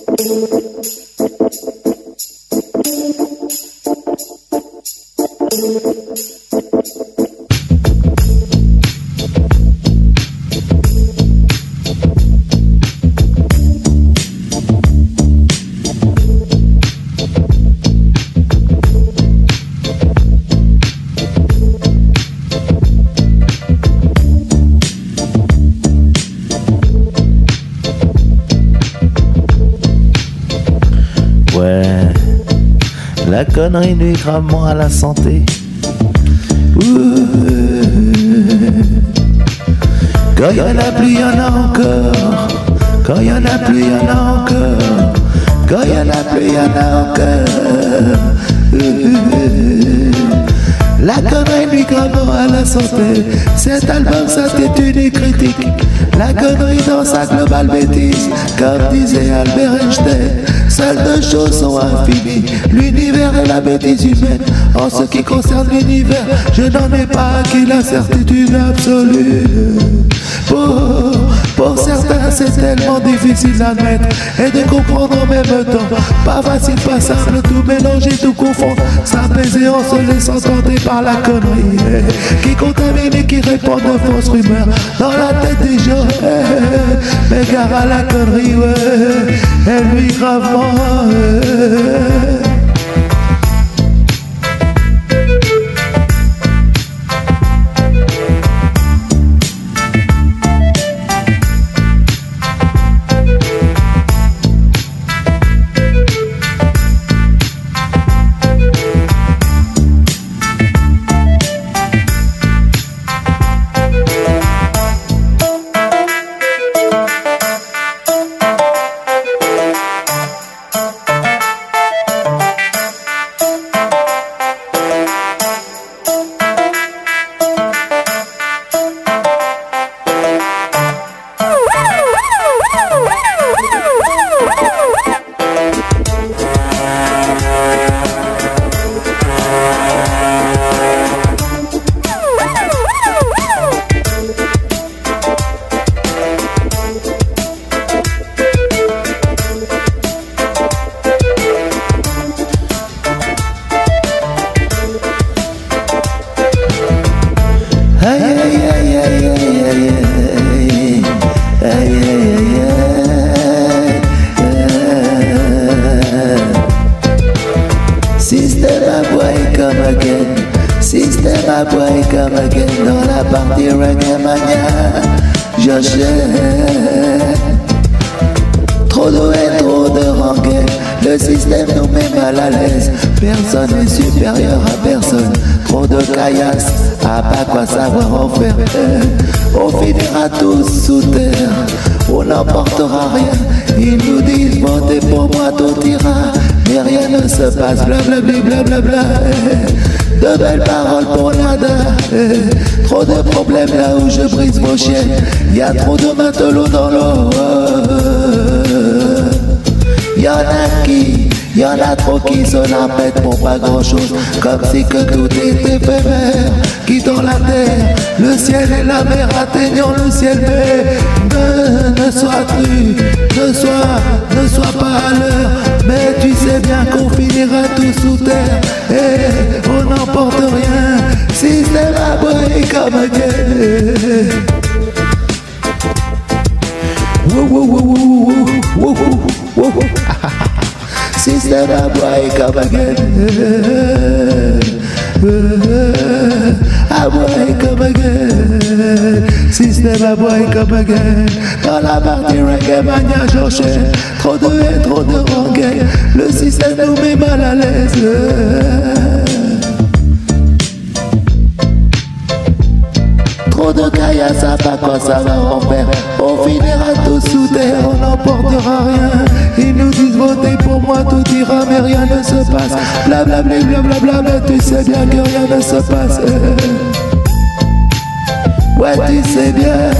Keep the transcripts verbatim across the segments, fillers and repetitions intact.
La connerie nuit gravement à la santé. Ouh. Quand il y en a plus, il y en a encore. Quand il y en a plus, il y en a encore. Quand il y en a plus, il y en a encore. Ouh. La connerie nuit gravement à la santé. Cet album, ça c'est une critique. La connerie dans sa globale bêtise. Comme disait Albert Einstein, seules deux choses sont infinies, l'univers et la bêtise humaine. En ce qui concerne l'univers, je n'en ai pas acquis la certitude absolue. Pour, pour certains, c'est tellement difficile d'admettre et de comprendre en même temps. Pas facile, pas simple, tout mélanger, tout confondre, s'apaiser en se laissant tenter par la connerie qui contamine et qui répand de fausses rumeurs dans la tête des gens. Mais gare à la connerie, ouais, elle lui gravement. Ouais. System à boy come again dans la partie reggae mania. J'enchaîne. Trop de haine, trop de rengaine. Le système nous met mal à l'aise. Personne n'est supérieur à personne. Trop de caillasse, à pas quoi savoir en faire. On finira tous sous terre. On n'emportera rien. Ils nous disent votez pour moi, tout ira. Mais rien ne se passe, blablabli, blablabla. De belles paroles pour nada. Trop de problèmes là où je brise vos chaînes. Y'a trop de matelots dans l'eau. Y'en a qui, y'en a trop qui se la pètent pour pas grand chose. Comme si que tout était éphémère. Quittant la terre, le ciel et la mer, atteignant le ciel. Mais ne, ne sois tu, ne sois, ne sois pas à l'heure. Mais tu sais bien qu'on finira tous sous terre. Et on n'emporte rien. Système à boy comme again. Wouh wouh wouh wouh wouh wouh wouh. System a boy come again. A boy come again. System a boy come again. Dans la partie reggae mania j'enchaîne. Trop de haine, trop de rengaine. Le système nous met mal à l'aise. Trop de caillasse, à pas quoi ça va en faire. On finira tous sous terre, on n'emportera rien. Ils nous disent votez pour moi, tout ira, mais rien ne se passe. Blablabla, blablabla, mais tu sais bien que rien ne se passe. Ouais, tu sais bien.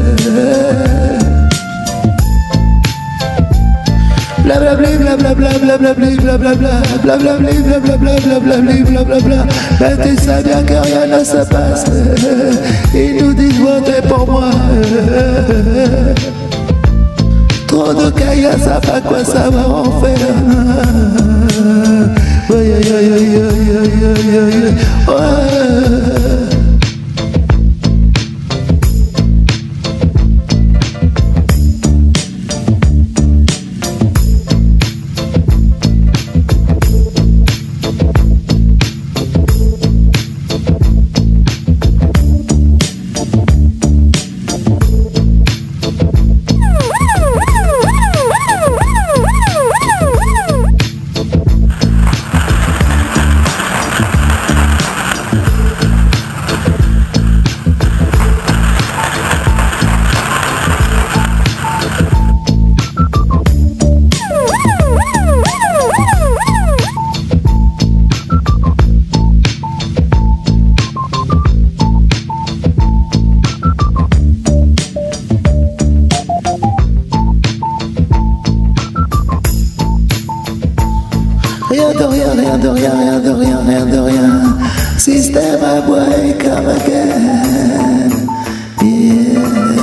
Blablabla, blablabla, blablabla, blablabla, blablabla, blablabla, blablabla, blablabla. Mais tu sais bien que rien ne se passe. Ils nous disent votez pour moi. Trop de caillasse, à pas quoi savoir en faire. Ouais, ouais, ouais, ouais, ouais, ouais, ouais. Rien de rien, rien de rien, rien de rien, rien de rien. Système à bois et come again. Yeah.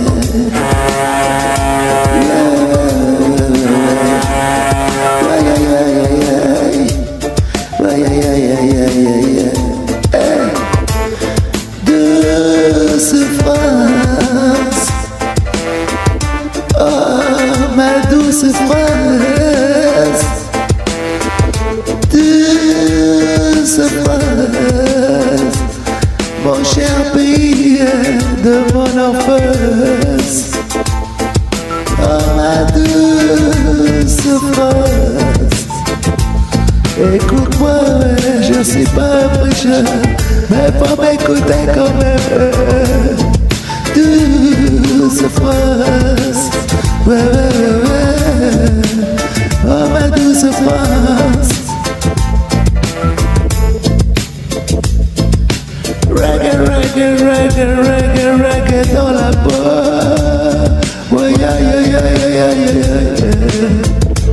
Douce France, oh ma douce France. Douce France, mon cher pays de mon enfance. Oh ma douce France, écoute-moi, je suis pas un prêcheur, mais faut m'écouter quand même. Douce France, ouais, ouais, ouais. Oh ma douce France. Reggae, reggae, reggae, reggae, reggae dans la peau. Ouais, yeah, yeah, yeah, yeah, yeah, yeah, yeah.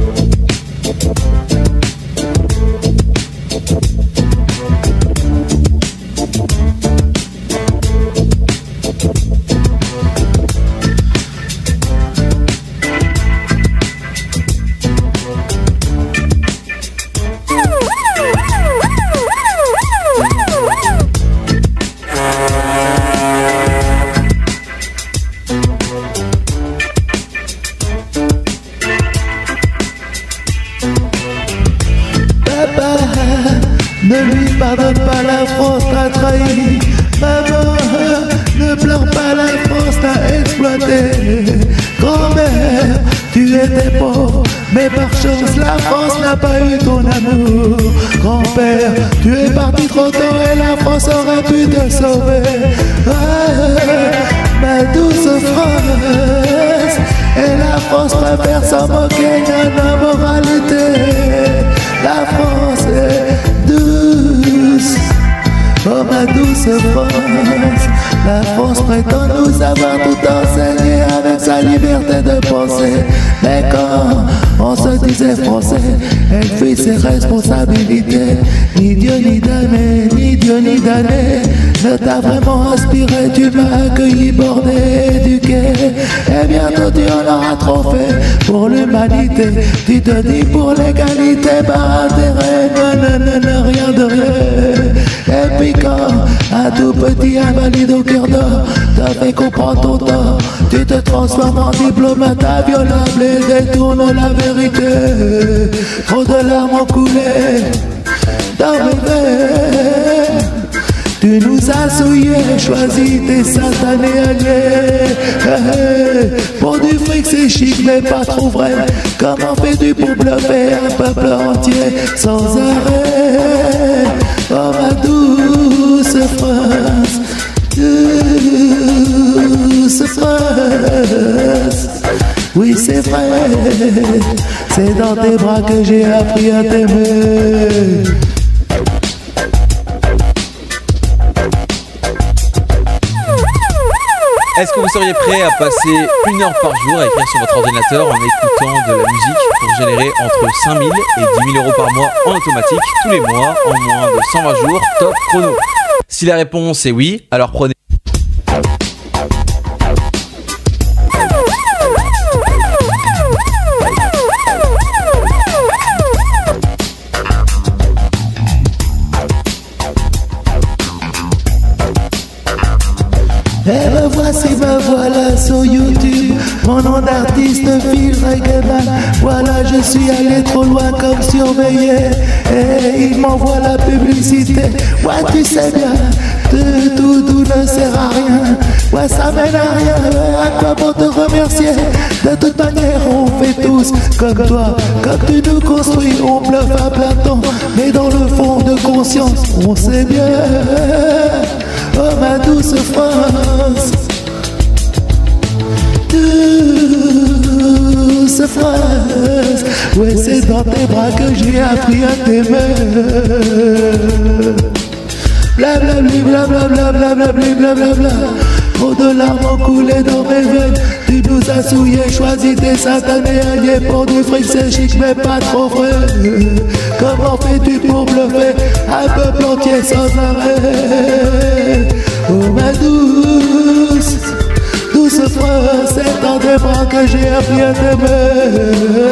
Ne lui pardonne pas, la France t'a trahi. Maman, ne pleure pas, la France t'a exploité. Grand-mère, tu étais pauvre, mais par chance la France n'a pas eu ton amour. Grand-père, tu es parti trop tôt et la France aurait pu te sauver. Ah, ma douce France, et la France préfère s'en moquer de la moralité. La France est douce, oh ma douce France. La France prétend nous avoir tout enseigné avec sa liberté de penser. Mais quand on se disait français, elle fuit ses responsabilités. Ni Dieu ni damné, ni Dieu ni damné ne t'a vraiment inspiré. Tu m'as accueilli, borné, éduqué, et bientôt tu en auras trop fait pour l'humanité. Tu te dis pour l'égalité par intérêt. Non, non, non, non, rien de rien. Et puis quand un tout petit invalide au cœur d'or t'a fait comprendre ton tort, tu te transformes en diplomate inviolable et détournes la vérité. Trop de larmes ont coulé dans mes veines. Tu nous as souillés, choisi tes satanés alliés. Pour du fric c'est chic mais pas trop vrai. Comment fais-tu pour bluffer un peuple entier sans arrêt? Oh ma douce France, douce France. Oui c'est vrai, c'est dans tes bras que j'ai appris à t'aimer. Est-ce que vous seriez prêt à passer une heure par jour à écrire sur votre ordinateur en écoutant de la musique pour générer entre cinq mille et dix mille euros par mois en automatique tous les mois en moins de cent vingt jours top chrono? Si la réponse est oui, alors prenez nom d'artiste Phil Reggaeman. Voilà, je suis allé trop loin comme surveillé. Et il m'envoie la publicité. Ouais, tu sais bien, de tout, tout ne sert à rien. Ouais, ça mène à rien. À quoi bon te remercier? De toute manière, on fait tous comme toi. Quand tu nous construis, on bluffe à plein temps. Mais dans le fond de conscience, on sait bien. Oh ma douce France, douce France, ouais, c'est dans tes bras que j'ai appris à t'aimer. Blablabli, blablabla, blablabli, blablabla. Trop de larmes ont coulé dans mes veines. Tu nous as souillés, choisi tes satanés alliés. Pour du fric c'est chic mais pas trop vrai. Comment fais-tu pour bluffer un peuple entier sans arrêt? Oh ma douce, douce France, c'est dans tes bras que j'ai appris à t'aimer.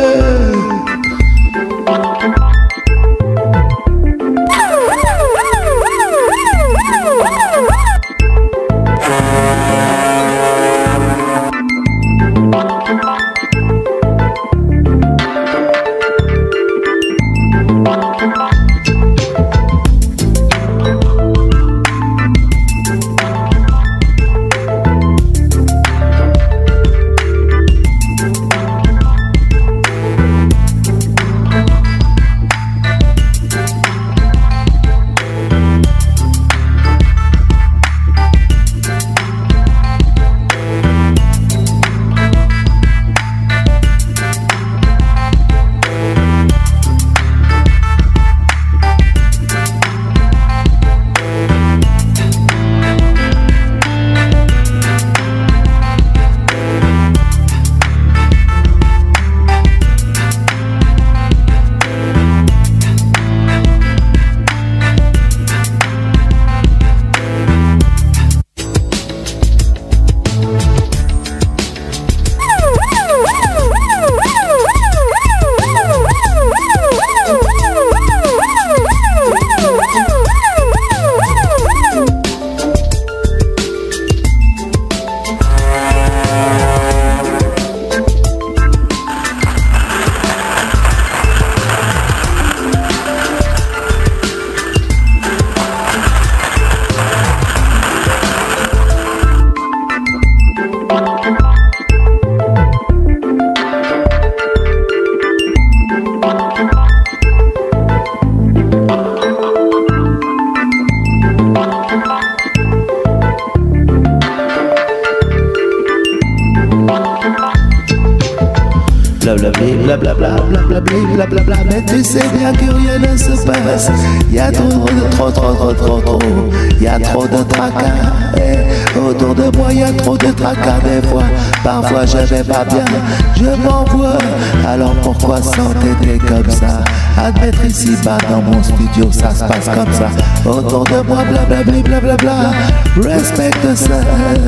Blablabla, blablabla, blablabla, mais tu sais bien que rien ne se passe. Y'a trop, trop, trop, trop, trop, trop. Y'a trop de tracas. Eh, autour de moi y'a trop de tracas des fois. Parfois je vais pas bien, je m'envoie. Alors pourquoi s'entêter comme ça? Admettre ici bas dans mon studio, ça se passe comme ça. Autour de moi, blablabla, blablabla. Respecte ça.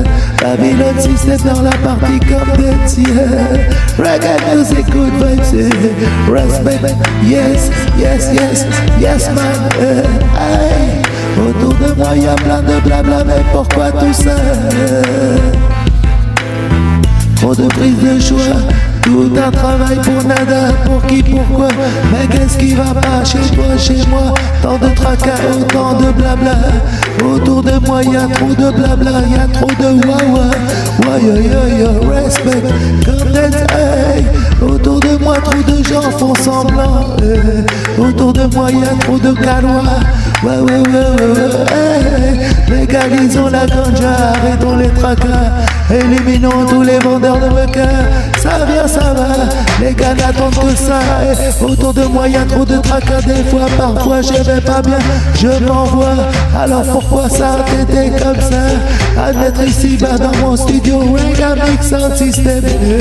Babylon System dans la partie comme des tiers. Reggae music, good vibes, respect, yes, yes, yes, yes man, eh, hey. Autour de moi y'a plein de blabla, mais pourquoi tout ça? Trop de prise de choix, tout un travail pour nada, pour qui, pourquoi? Mais qu'est-ce qui va pas chez toi, chez moi? Tant de tracas, autant de blabla. Autour de moi y'a trop de blabla, y'a trop de wawa. Why yo yo yo, respect, comme des hey. Autour de moi trop de gens font semblant, eh. Autour de moi y'a trop de calois. Ouais ouais ouais ouais ouais, hey. Légalisons la ganja, arrêtons les tracas. Éliminons tous les vendeurs de meca. Ça vient, ça va, les gars n'attendent que ça, eh. Autour de moi y'a trop de tracas des fois. Parfois je vais pas bien, je m'envoie. Alors pourquoi ça t'était comme ça? Admettre ici bas dans mon studio, Reggae Mix Sound System,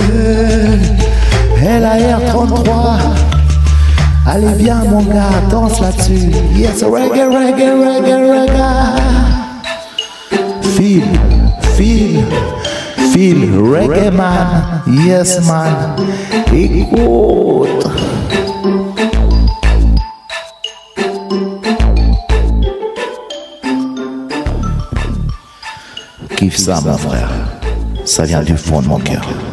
L A R trente-trois. Allez viens mon gars, danse là-dessus. Yes, reggae, reggae, reggae, reggae. Feel, feel, feel, reggae man. Yes man, écoute. Kiffe ça mon frère, ça vient du fond de mon cœur.